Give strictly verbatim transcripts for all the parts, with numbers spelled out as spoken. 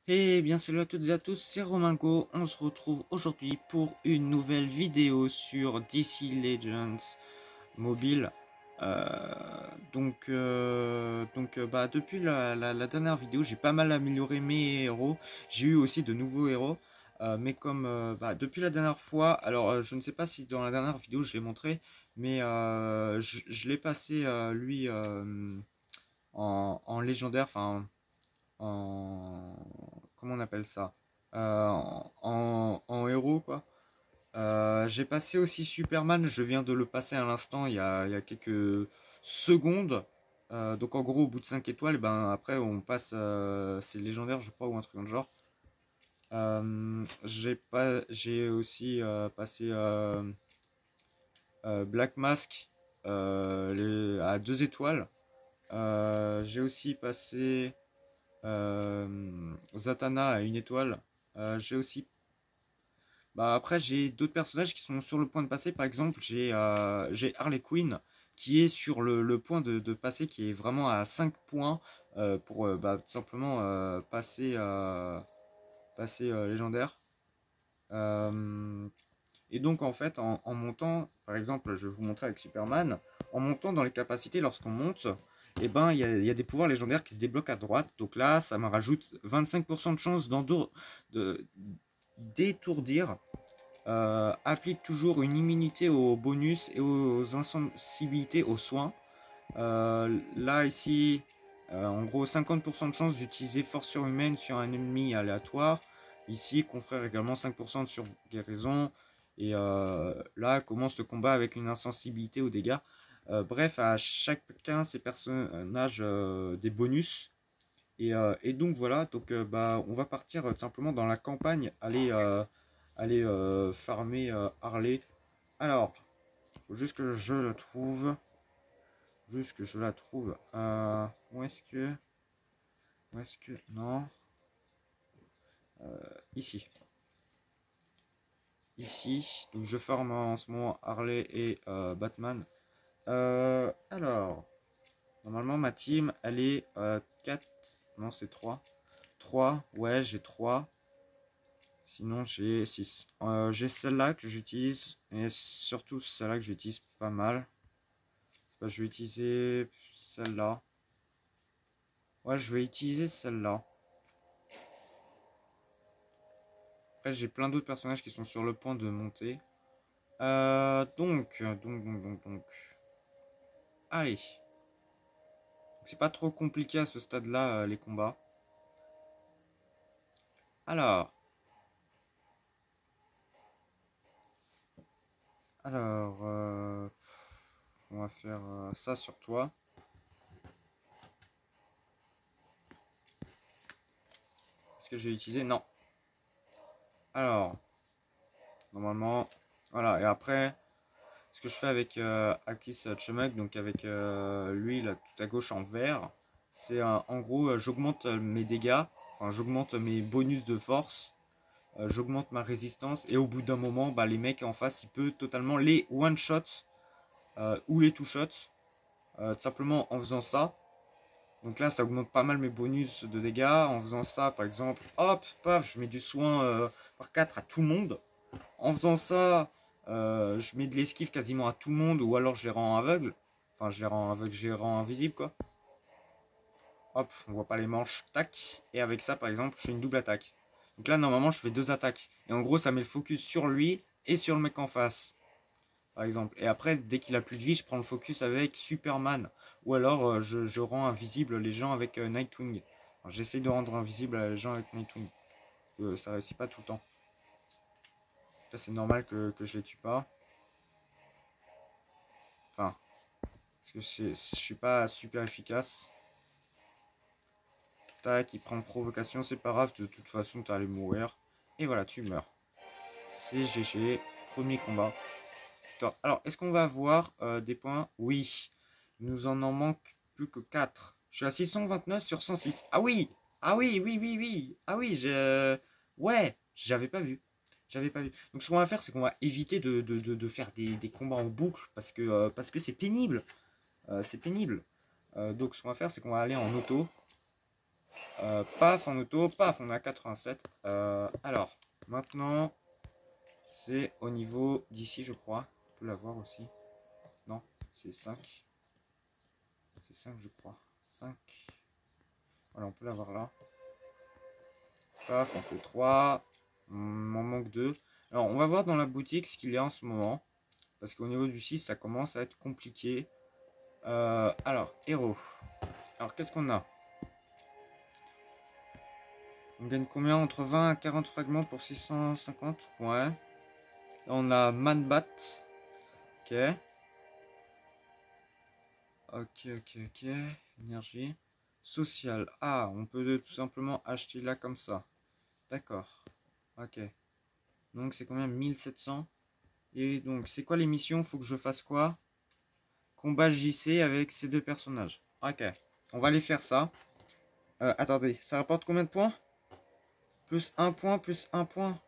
Eh bien salut à toutes et à tous, c'est Romango, on se retrouve aujourd'hui pour une nouvelle vidéo sur D C Legends Mobile. Euh, donc euh, donc euh, bah depuis la, la- la dernière vidéo j'ai pas mal amélioré mes héros, j'ai eu aussi de nouveaux héros. Euh, mais comme euh, bah, depuis la dernière fois, alors euh, je ne sais pas si dans la dernière vidéo je l'ai montré, mais euh, je, je l'ai passé euh, lui euh, en, en légendaire, enfin en comment on appelle ça. Euh, en, en- en héros quoi. Euh, j'ai passé aussi Superman, je viens de le passer à l'instant il y a, il y a quelques secondes. Euh, donc en gros au bout de cinq étoiles, ben après on passe, euh, c'est légendaire je crois ou un truc dans le genre. Euh, j'ai pas, j'ai aussi euh, passé euh, euh, Black Mask euh, les- à deux étoiles. Euh, j'ai aussi passé Euh, Zatanna à une étoile. Euh, j'ai aussi. Bah, après, j'ai d'autres personnages qui sont sur le point de passer. Par exemple, j'ai euh, j'ai Harley Quinn qui est sur le, le point de, de passer, qui est vraiment à cinq points euh, pour euh, bah, tout simplement euh, passer, euh, passer euh, légendaire. Euh, et donc, en fait, en, en montant, par exemple, je vais vous montrer avec Superman, en montant dans les capacités, lorsqu'on monte, et ben, il y a, il y a des pouvoirs légendaires qui se débloquent à droite. Donc là, ça me rajoute vingt-cinq pour cent de chance d'endour- de- d'étourdir. Euh, applique toujours une immunité aux bonus et aux insensibilités aux soins. Euh, là, ici, euh, en gros, cinquante pour cent de chance d'utiliser force surhumaine sur un ennemi aléatoire. Ici, confrère également cinq pour cent sur guérison. Et euh, là, commence le combat avec une insensibilité aux dégâts. Euh, bref, à chacun ces personnages euh, des bonus. Et, euh, et donc voilà, donc euh, bah, on va partir euh, simplement dans la campagne, aller, euh, aller euh, farmer euh, Harley. Alors, faut juste que je le trouve. Juste que je la trouve. Euh, où est-ce que. Où est-ce que. Non. Ici. Ici. Donc je farme en ce moment Harley et euh, Batman. Euh, alors. Normalement, ma team, elle est euh, quatre. Non, c'est trois. Trois. Ouais, j'ai trois. Sinon, j'ai six. Euh, j'ai celle-là que j'utilise. Et surtout celle-là que j'utilise pas mal. Bah, je vais utiliser celle-là. Ouais, je vais utiliser celle-là. Après, j'ai plein d'autres personnages qui sont sur le point de monter. Euh, donc, donc, donc, donc, donc. Allez. C'est pas trop compliqué à ce stade-là, euh, les combats. Alors, alors, euh, on va faire euh, ça sur toi. Est-ce que j'ai utilisé? Non. Alors, normalement, voilà. Et après, ce que je fais avec euh, Akis Chumuk, donc avec euh, lui là tout à gauche en vert, c'est euh, en gros euh, j'augmente mes dégâts, enfin j'augmente mes bonus de force, euh, j'augmente ma résistance et au bout d'un moment, bah, les mecs en face, il peut totalement les one shot euh, ou les two shot, euh, tout simplement en faisant ça. Donc là, ça augmente pas mal mes bonus de dégâts. En faisant ça, par exemple, hop, paf, je mets du soin euh, par quatre à tout le monde. En faisant ça, euh, je mets de l'esquive quasiment à tout le monde, ou alors je les rends aveugles. Enfin, je les rends aveugles, je les rends invisibles, quoi. Hop, on voit pas les manches, tac. Et avec ça, par exemple, je fais une double attaque. Donc là, normalement, je fais deux attaques. Et en gros, ça met le focus sur lui et sur le mec en face, par exemple. Et après, dès qu'il a plus de vie, je prends le focus avec Superman. Ou alors, euh, je, je rends invisible les gens avec euh, Nightwing. J'essaie de rendre invisible les gens avec Nightwing. Euh, ça réussit pas tout le temps. Là, c'est normal que, que je les tue pas. Enfin, parce que je, je suis pas super efficace. Tac, il prend provocation, c'est pas grave, de toute façon, tu allais mourir. Et voilà, tu meurs. C'est G G, premier combat. Attends, alors, est-ce qu'on va avoir euh, des points? Oui. Nous en en manque plus que quatre. Je suis à six cent vingt-neuf sur cent six. Ah oui. Ah oui, oui, oui, oui. Ah oui, je... Ouais, j'avais pas vu. J'avais pas vu. Donc ce qu'on va faire, c'est qu'on va éviter de, de, de, de faire des, des combats en boucle parce que euh, parce que c'est pénible. Euh, c'est pénible. Euh, donc ce qu'on va faire, c'est qu'on va aller en auto. Euh, paf, en auto, paf, on a quatre-vingt-sept. Euh, alors, maintenant, c'est au niveau d'ici, je crois. On peut l'avoir aussi. Non, c'est cinq. C'est cinq, je crois. cinq. Voilà, on peut l'avoir là. Paf, on fait trois. On m'en manque deux. Alors, on va voir dans la boutique ce qu'il y a en ce moment. Parce qu'au niveau du six, ça commence à être compliqué. Euh, alors, héros. Alors, qu'est-ce qu'on a? On gagne combien? Entre vingt à quarante fragments pour six cent cinquante? Ouais. Là, on a Manbat. Ok. Ok, ok, ok. Énergie. Social. Ah, on peut tout simplement acheter là comme ça. D'accord. Ok. Donc, c'est combien? mille sept cents. Et donc, c'est quoi les missions? Faut que je fasse quoi? Combat J C avec ces deux personnages. Ok. On va aller faire ça. Euh, attendez, ça rapporte combien de points? Plus un point, plus un point.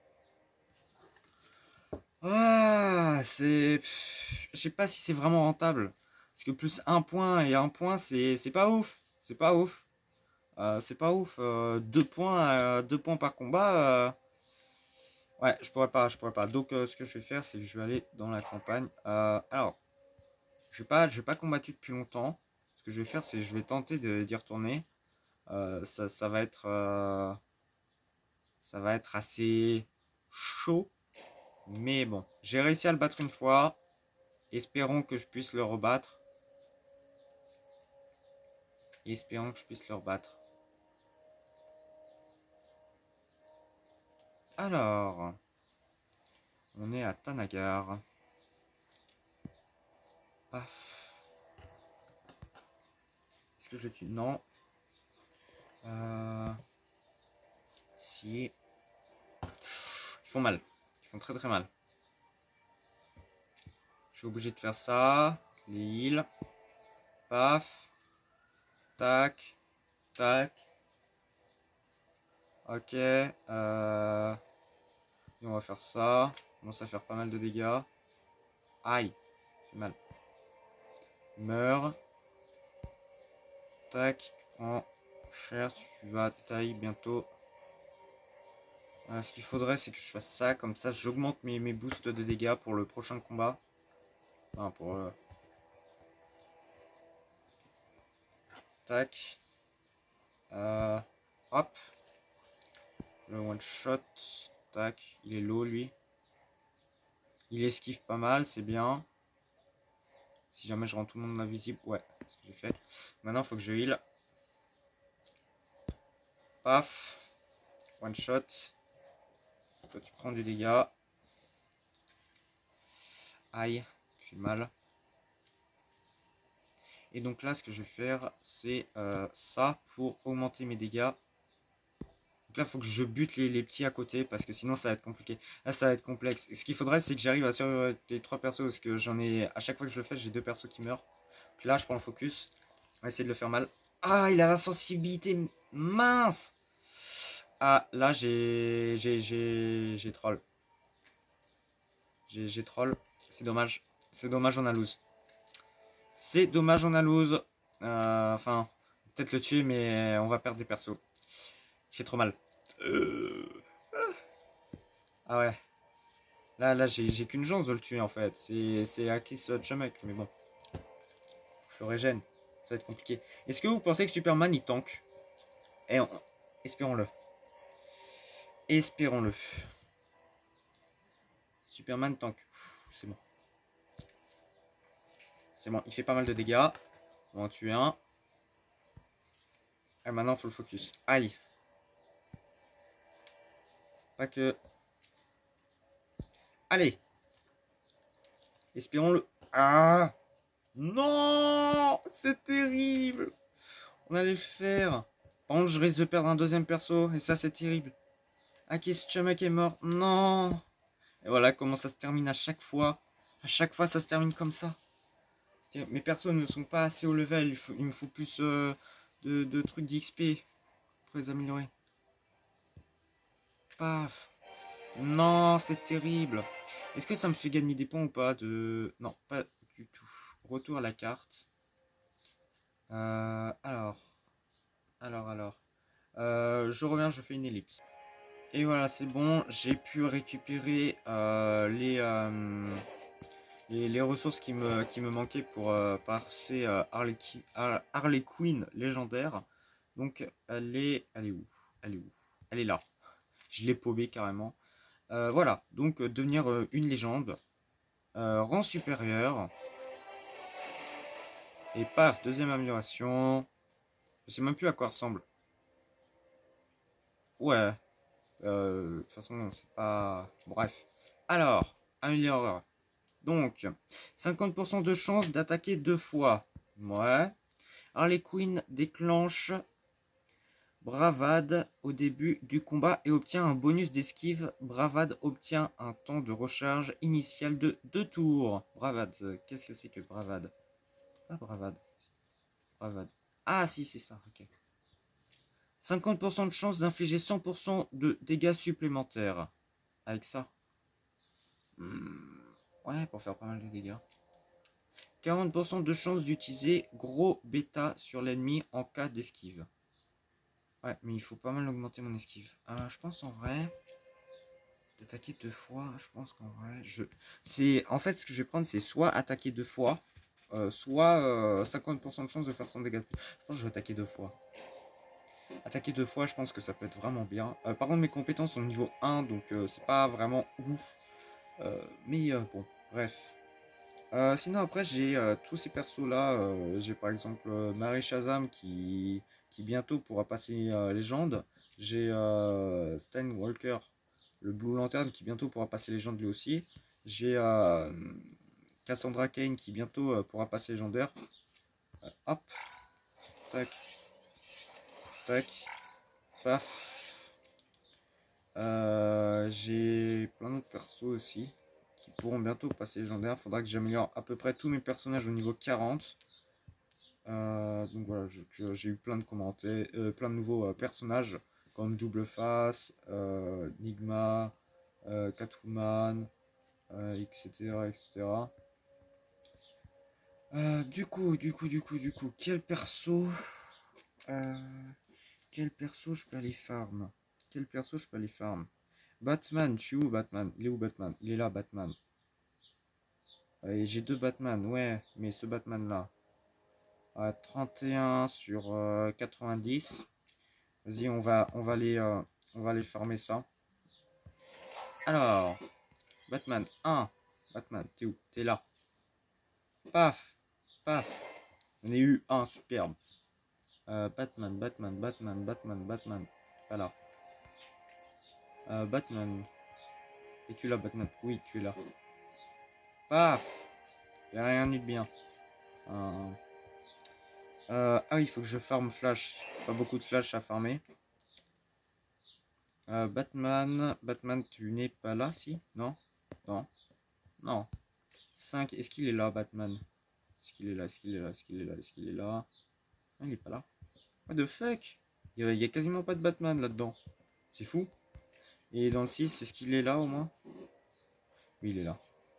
Ah, c'est... Je sais pas si c'est vraiment rentable. Parce que plus un point et un point, c'est c'est pas ouf. C'est pas ouf. Euh, c'est pas ouf. Euh, deux points, euh, deux points par combat. euh, Ouais, je pourrais pas, je pourrais pas. Donc, euh, ce que je vais faire, c'est que je vais aller dans la campagne. Euh, alors, j'ai pas, j'ai pas combattu depuis longtemps. Ce que je vais faire, c'est que je vais tenter de- d'y retourner. Euh, ça, ça va être, euh, ça va être assez chaud. Mais bon, j'ai réussi à le battre une fois. Espérons que je puisse le rebattre. Espérons que je puisse le rebattre. Alors, on est à Tanagar. Paf. Est-ce que je tue? Non. Euh, si. Ils font mal. Ils font très très mal. Je suis obligé de faire ça. Les heals. Paf. Tac. Tac. Ok. Euh, et on va faire ça. On commence à faire pas mal de dégâts. Aïe. C'est mal. Meurs. Tac. Tu prends cher. Tu vas taille bientôt. Euh, ce qu'il faudrait, c'est que je fasse ça. Comme ça, j'augmente mes, mes boosts de dégâts pour le prochain combat. Enfin, pour... Euh... Tac. Euh... Hop. Le one shot. Tac. Il est low, lui. Il esquive pas mal, c'est bien. Si jamais je rends tout le monde invisible. Ouais, c'est ce que j'ai fait. Maintenant, il faut que je heal. Paf. One shot. Toi, tu prends du dégât. Aïe. Tu fais mal. Et donc là, ce que je vais faire, c'est euh, ça pour augmenter mes dégâts. Donc là, il faut que je bute les, les petits à côté parce que sinon, ça va être compliqué. Là, ça va être complexe. Ce qu'il faudrait, c'est que j'arrive à survivre les trois persos parce que j'en ai... À chaque fois que je le fais, j'ai deux persos qui meurent. Puis là, je prends le focus. On va essayer de le faire mal. Ah, il a la sensibilité mince. Ah, là, j'ai... J'ai... J'ai... J'ai troll. J'ai troll. C'est dommage. C'est dommage, on a lose. C'est dommage, on a lose. Euh, enfin, peut-être le tuer, mais on va perdre des persos. Il fait trop mal. Euh... Ah ouais. Là, là j'ai qu'une chance de le tuer en fait. C'est Akis Chamek, mais bon. Je le régène. Ça va être compliqué. Est-ce que vous pensez que Superman il tank? Eh, on... espérons-le. Espérons-le. Superman tank. C'est bon. C'est bon. Il fait pas mal de dégâts. On va en tuer un. Et maintenant, il faut le focus. Aïe. Pas que. Allez. Espérons-le. Ah. Non. C'est terrible. On allait le faire. Par contre, je risque de perdre un deuxième perso. Et ça, c'est terrible. Akis Chamek est mort. Non. Et voilà comment ça se termine à chaque fois. À chaque fois, ça se termine comme ça. Mes persos ne sont pas assez haut level. Il, faut, il me faut plus euh, de, de trucs d'X P pour les améliorer. Paf. Non, c'est terrible. Est-ce que ça me fait gagner des points ou pas de... Non, pas du tout. Retour à la carte. Euh, alors. Alors, alors. Euh, je reviens, je fais une ellipse. Et voilà, c'est bon, j'ai pu récupérer euh, les, euh, les, les ressources qui me, qui me manquaient pour euh, passer euh, Harley, Har- Harley Quinn légendaire. Donc elle est, elle est où? Elle est où? Elle est là. Je l'ai paumée carrément. Euh, voilà, donc euh, devenir euh, une légende. Euh, rang supérieur. Et paf, deuxième amélioration. Je sais même plus à quoi ressemble. Ouais. Euh, de toute façon, c'est pas... Bref. Alors, amélioreur. Donc, cinquante pour cent de chance d'attaquer deux fois. Ouais. Harley Quinn déclenche Bravade au début du combat et obtient un bonus d'esquive. Bravade obtient un temps de recharge initial de deux tours. Bravade, qu'est-ce que c'est que Bravade? Ah, Bravade. Bravade. Ah, si, c'est ça, ok. cinquante pour cent de chance d'infliger cent pour cent de dégâts supplémentaires. Avec ça. Hmm, ouais, pour faire pas mal de dégâts. quarante pour cent de chance d'utiliser gros bêta sur l'ennemi en cas d'esquive. Ouais, mais il faut pas mal augmenter mon esquive. Euh, je pense en vrai... D'attaquer deux fois, je pense qu'en vrai... Je... c'est En fait, ce que je vais prendre, c'est soit attaquer deux fois, euh, soit euh, cinquante pour cent de chance de faire cent dégâts. Je pense que je vais attaquer deux fois. Attaquer deux fois, je pense que ça peut être vraiment bien. Euh, par contre, mes compétences sont niveau un, donc euh, c'est pas vraiment ouf. Euh, mais euh, bon, bref. Euh, sinon, après, j'ai euh, tous ces persos-là. Euh, j'ai par exemple euh, Mary Shazam qui, qui bientôt pourra passer euh, légende. J'ai euh, Stan Walker, le Blue Lantern, qui bientôt pourra passer légende lui aussi. J'ai euh, Cassandra Cain qui bientôt euh, pourra passer légendaire. Euh, hop, tac, tac, paf. Euh, j'ai plein d'autres persos aussi qui pourront bientôt passer légendaire. Faudra que j'améliore à peu près tous mes personnages au niveau quarante. Euh, donc voilà, j'ai eu plein de commentaires, euh, plein de nouveaux euh, personnages comme Double Face, euh, Nigma, euh, Catwoman, euh, et cetera, et cetera. Euh, du coup, du coup, du coup, du coup, quel perso, euh, quel perso je peux aller farm? Quel perso je peux aller farm? Batman, je suis où Batman? Il est où Batman? Il est là, Batman. Euh, j'ai deux Batman, ouais, mais ce Batman là, à trente et un sur euh, quatre-vingt-dix. Vas-y, on va, on va aller, euh, on va aller farmer ça. Alors, Batman un. Batman, t'es où? T'es là. Paf, paf. On a eu un, superbe. Euh, Batman, Batman, Batman, Batman, Batman. Voilà. Euh, Batman. Es-tu là, Batman? Oui, tu es là. Paf. Y'a rien eu de bien. Euh, euh, ah oui, il faut que je farme Flash. Pas beaucoup de Flash à farmer. Euh, Batman, Batman, tu n'es pas là, si? Non? Non? Non. cinq, est-ce qu'il est là, Batman? Est-ce qu'il est là? Est-ce qu'il est là? Est-ce qu'il est là? Est-ce qu'il est là? Ah, il est pas là. What the fuck? Il y, a, il y a quasiment pas de Batman là-dedans. C'est fou. Et dans le six, est-ce qu'il est là au moins? Oui, il est là.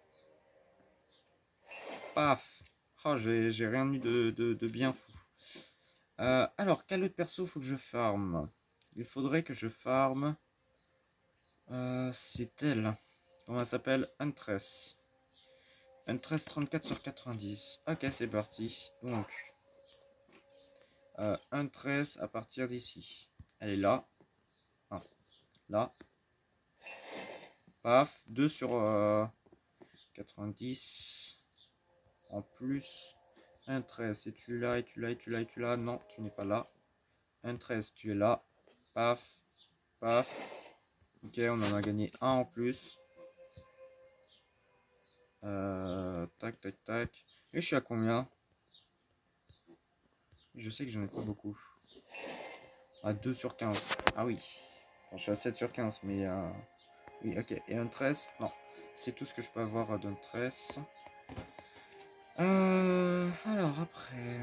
Paf. Oh, j'ai rien eu de, de, de bien fou. Euh, alors, quel autre perso faut que je farme? Il faudrait que je farme... Euh, c'est elle. Comment elle s'appelle? Huntress. Huntress trente-quatre sur quatre-vingt-dix. Ok, c'est parti. Donc, euh, Huntress à partir d'ici. Elle est là. Ah, là. Paf. deux sur euh, quatre-vingt-dix. En plus, Huntress. Et tu là, et tu là, et tu là, et tu là. Non, tu n'es pas là. Huntress, tu es là. Paf. Paf. Ok, on en a gagné un en plus. Euh, tac, tac, tac. Et je suis à combien? Je sais que j'en ai pas beaucoup. À deux sur quinze. Ah oui. Enfin, je suis à sept sur quinze, mais... Euh... Oui, ok. Et un treize? Non. C'est tout ce que je peux avoir d'un treize. Euh... Alors, après...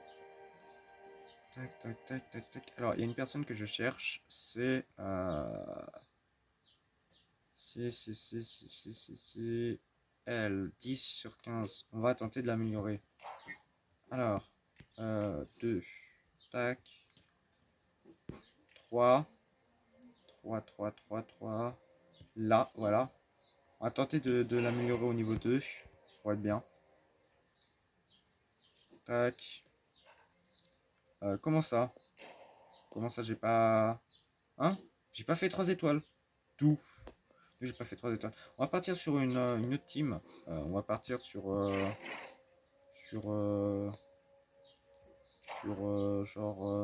Tac, tac, tac, tac, tac. Alors, il y a une personne que je cherche. C'est... Euh... C'est... C'est... C'est... C'est... C'est... C'est... Elle. dix sur quinze. On va tenter de l'améliorer. Alors... Euh... deux. Tac. trois. trois, trois, trois, trois. Là, voilà. On va tenter de, de l'améliorer au niveau deux. Pour être bien. Tac. Euh, comment ça? Comment ça, j'ai pas... Hein? J'ai pas fait trois étoiles. Tout. J'ai pas fait trois étoiles. On va partir sur une, euh, une autre team. Euh, on va partir sur... Euh, sur... Euh, sur... Euh, genre... Euh,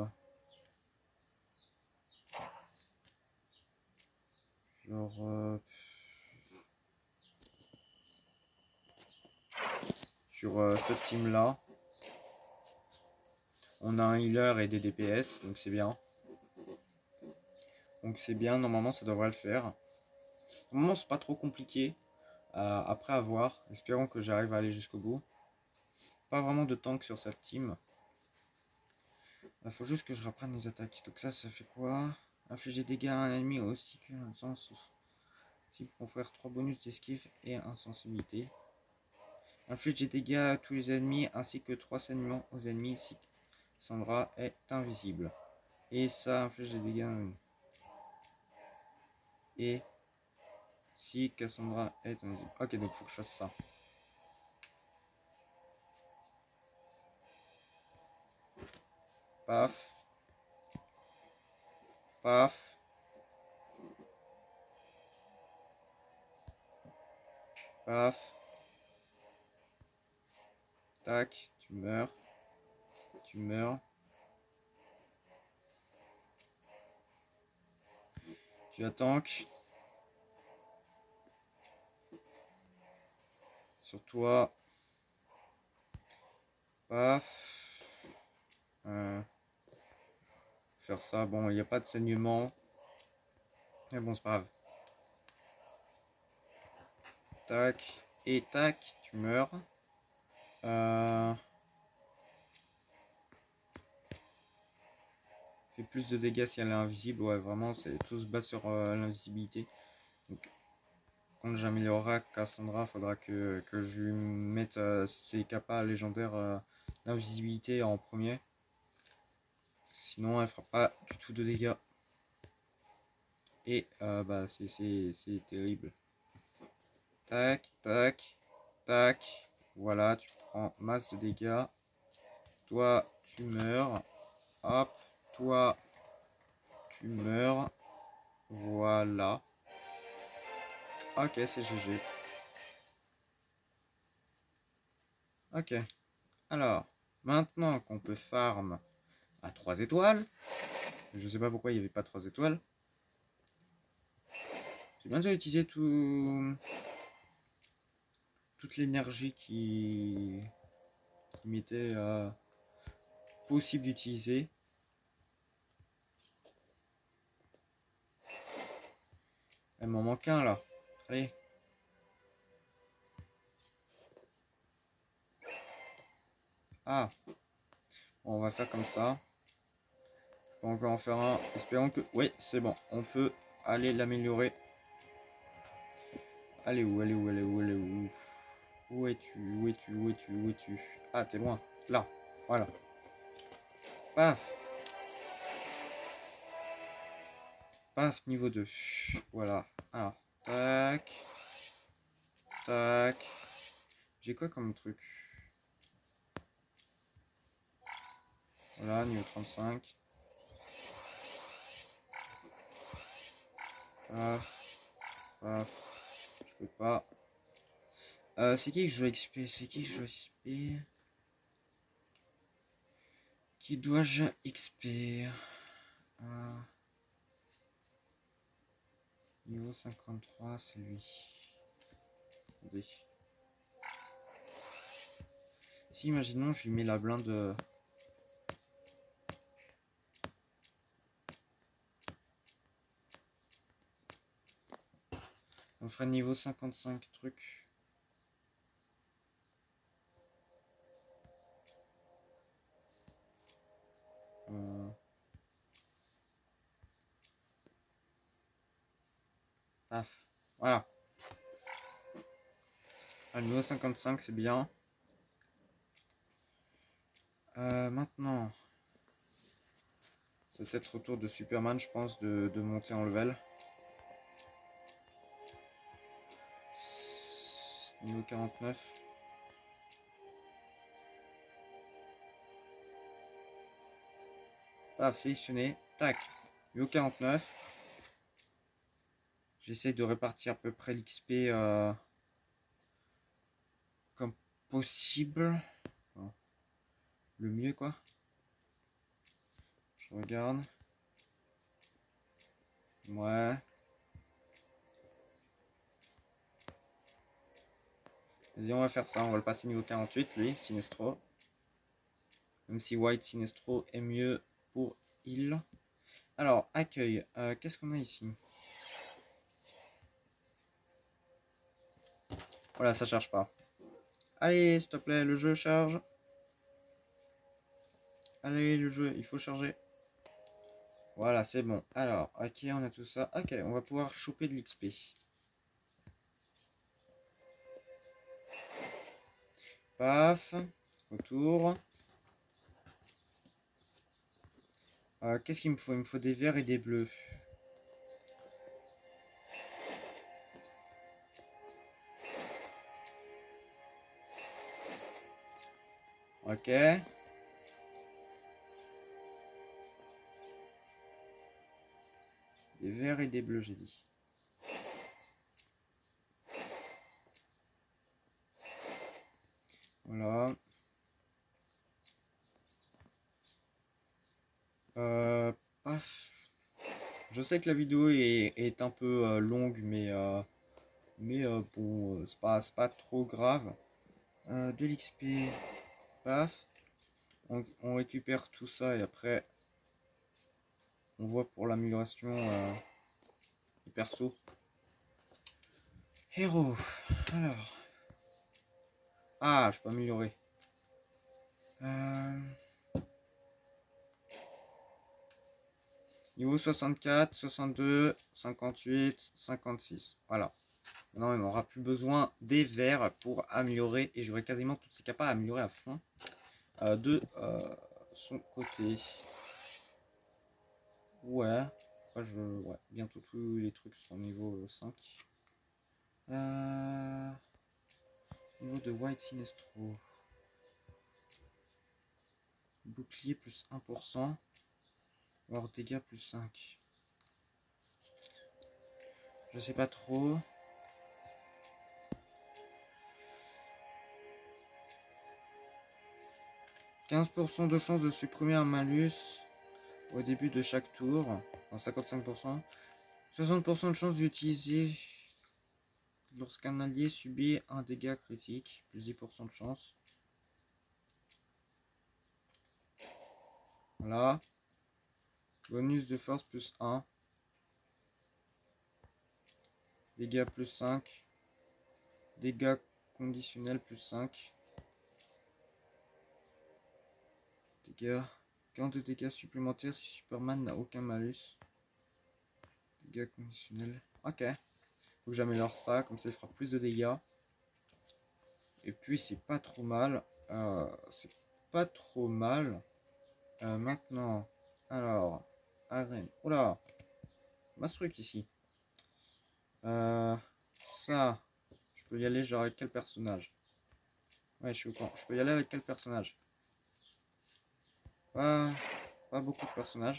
genre... Euh, sur euh, cette team là. On a un healer et des D P S. Donc c'est bien. Donc c'est bien. Normalement ça devrait le faire. Normalement c'est pas trop compliqué. Euh, après avoir. Espérons que j'arrive à aller jusqu'au bout. Pas vraiment de tank sur cette team. Il faut juste que je reprenne les attaques. Donc ça, ça fait quoi? Infliger des dégâts à un ennemi aussi que un sens. Si confère trois bonus d'esquive et insensibilité. Infliger des dégâts à tous les ennemis ainsi que trois saignements aux ennemis si Sandra est invisible. Et ça inflige des dégâts. Et si Cassandra est invisible. Ok, donc faut que je fasse ça. Paf. Paf. Paf. Tac, tu meurs. Tu meurs. Tu attends. Sur toi. Paf. Euh, faire ça. Bon, il n'y a pas de saignement. Mais bon, c'est pas grave. Tac. Et tac, tu meurs. Euh... Fait plus de dégâts si elle est invisible. Ouais, vraiment, c'est tout se base sur euh, l'invisibilité. Donc, quand j'améliorerai Cassandra, il faudra que, que je lui mette euh, ses capas légendaires euh, d'invisibilité en premier. Sinon, elle fera pas du tout de dégâts. Et euh, bah, c'est terrible. Tac, tac, tac. Voilà, tu prends masse de dégâts. Toi, tu meurs. Hop, toi, tu meurs. Voilà. Ok, c'est G G. Ok. Alors, maintenant qu'on peut farm à trois étoiles. Je sais pas pourquoi il n'y avait pas trois étoiles. J'ai bien déjà utilisé tout... toute l'énergie qui, qui m'était euh, possible d'utiliser. Il m'en manque un là. Allez. Ah. Bon, on va faire comme ça. On peut encore en faire un. Espérons que... Oui, c'est bon. On peut aller l'améliorer. Allez où, allez où, allez où, allez où. Où es-tu, où es-tu, où es-tu, où es-tu? Ah, t'es loin. Là. Voilà. Paf. Paf, niveau deux. Voilà. Alors, tac. Tac. J'ai quoi comme truc? Voilà, niveau trente-cinq. Paf. Paf. Je peux pas. Euh, c'est qui que je dois X P? C'est qui que je dois X P? Qui dois-je X P? euh, Niveau cinquante-trois, c'est lui. Attendez. Si, imaginons, je lui mets la blinde. On ferait niveau cinquante-cinq trucs. Euh... Paf. Voilà. À niveau cinquante-cinq, c'est bien. Euh, maintenant, C'est peut-être au tour de Superman, je pense, de, de monter en level. Niveau quarante-neuf. Paf, sélectionné. Tac. Niveau quarante-neuf. J'essaie de répartir à peu près l'X P euh, comme possible. Enfin, le mieux, quoi. Je regarde. Ouais. Vas-y, on va faire ça. On va le passer niveau quarante-huit, lui, Sinestro. Même si White Sinestro est mieux pour il. Alors, accueil. Euh, Qu'est-ce qu'on a ici? Voilà, ça charge pas. Allez, s'il te plaît, le jeu charge. Allez, le jeu, il faut charger. Voilà, c'est bon. Alors, ok, on a tout ça. Ok, on va pouvoir choper de l'X P. Paf. Autour. Euh, Qu'est-ce qu'il me faut? Il me faut des verts et des bleus. Ok. Des verts et des bleus, j'ai dit. Voilà. Euh, paf. Je sais que la vidéo est, est un peu euh, longue, mais, euh, mais euh, bon, euh, c'est pas, c'est pas trop grave. Euh, de l'X P. Paf. On, on récupère tout ça et après, on voit pour l'amélioration euh, du perso. Héros. Alors. Ah, je peux améliorer. Euh... Niveau soixante-quatre, soixante-deux, cinquante-huit, cinquante-six. Voilà. Maintenant, on n'aura plus besoin des verts pour améliorer. Et j'aurai quasiment toutes ces capas à améliorer à fond euh, de euh, son côté. Ouais. Enfin, je... ouais. Bientôt tous les trucs sont niveau cinq. Euh... Niveau de White Sinestro. Bouclier plus un pour cent. Alors dégâts plus cinq. Je sais pas trop. quinze pour cent de chance de supprimer un malus au début de chaque tour. Dans cinquante-cinq pour cent. soixante pour cent de chance d'utiliser lorsqu'un allié subit un dégât critique. Plus dix pour cent de chance. Voilà. Bonus de force plus un. Dégâts plus cinq. Dégâts conditionnels plus cinq. Dégâts. quarante de dégâts supplémentaires si Superman n'a aucun malus. Dégâts conditionnels. Ok. Faut que j'améliore ça, comme ça il fera plus de dégâts. Et puis c'est pas trop mal. Euh, c'est pas trop mal. Euh, maintenant, alors, arène. Oula, masse truc ici. Euh, ça, je peux y aller genre avec quel personnage? Ouais, je suis au courant. Je peux y aller avec quel personnage? Pas, pas beaucoup de personnages.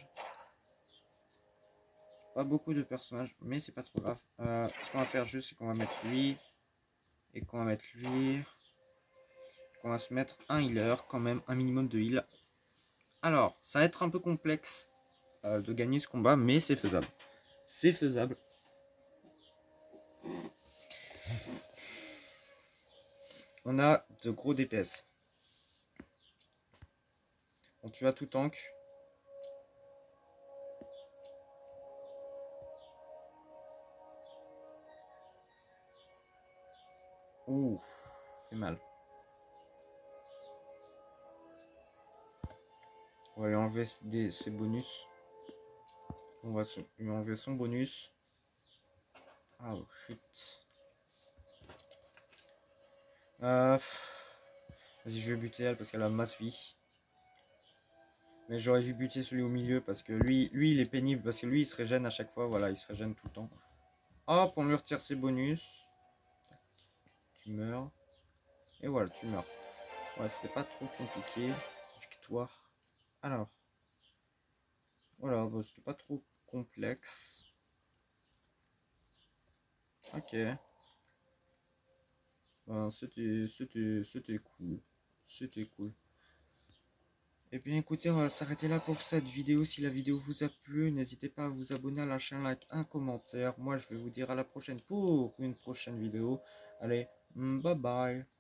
Pas beaucoup de personnages, mais c'est pas trop grave. Euh, ce qu'on va faire juste, c'est qu'on va mettre lui. Et qu'on va mettre lui. Qu'on va se mettre un healer, quand même, un minimum de heal. Alors, ça va être un peu complexe euh, de gagner ce combat, mais c'est faisable. C'est faisable. On a de gros D P S. On tue à tout tank. Ouh, c'est mal. On va lui enlever des, ses bonus. On va lui enlever son bonus. Oh shit. Euh, Vas-y, je vais buter elle parce qu'elle a masse vie. Mais j'aurais dû buter celui au milieu parce que lui, lui il est pénible parce que lui il se régène à chaque fois. Voilà, il se régène tout le temps. Hop, on lui retire ses bonus. Tu meurs. Et voilà, tu meurs. Ouais, c'était pas trop compliqué. Victoire. Alors. Voilà, bah, c'était pas trop complexe. Ok. Ben, c'était, c'était, c'était cool. C'était cool. Et bien écoutez, on va s'arrêter là pour cette vidéo. Si la vidéo vous a plu, n'hésitez pas à vous abonner, à lâcher un like, un commentaire. Moi, je vais vous dire à la prochaine pour une prochaine vidéo. Allez, bye bye.